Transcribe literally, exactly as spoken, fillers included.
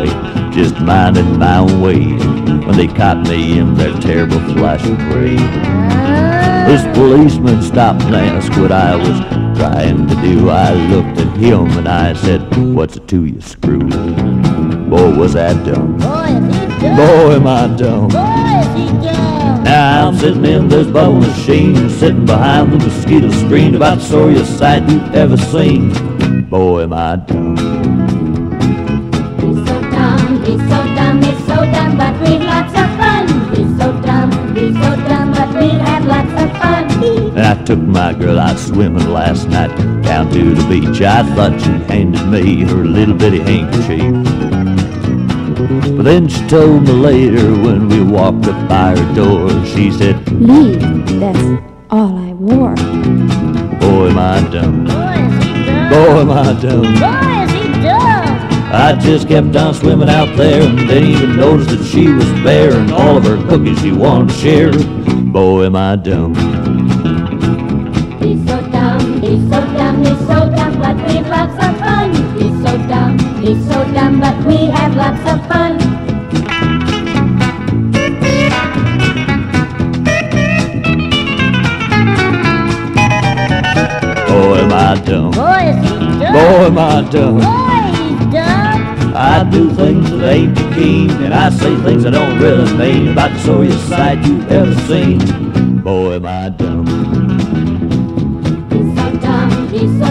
highway, just minding my own way, when they caught me in their terrible flashing gray. This policeman stopped and asked what I was trying to do. I looked at him and I said, "What's it to you, Screw?" Boy, was I dumb. Boy, am I dumb. Now I'm sitting in this bubble machine, sitting behind the mosquito screen, about the sorriest sight you've ever seen. Boy, am I dumb. He's so dumb, he's so dumb, he's so dumb, but we've lots of fun. He's so dumb, he's so dumb, but we've had lots of fun. And I took my girl out swimming last night down to the beach. I thought she handed me her little bitty handkerchief, but then she told me later when we walked up by her door, she said, "Leave, that's all I wore." Boy, am I dumb. Boy, is he dumb. Boy, am I dumb. Boy, is he dumb. I just kept on swimming out there and didn't even notice that she was there, and all of her cookies she wanted to share. Boy, am I dumb. He's so dumb, he's so dumb, he's so dumb, but we've lots of fun. He's so dumb, he's so dumb, but we have lots of fun. Boy, am I dumb. Boy, is he dumb. Boy, am I dumb. Boy, he's dumb. I do things that ain't too keen, and I say things I don't really mean, about the sorriest sight you've ever seen. Boy, am I dumb. He's so dumb, he's so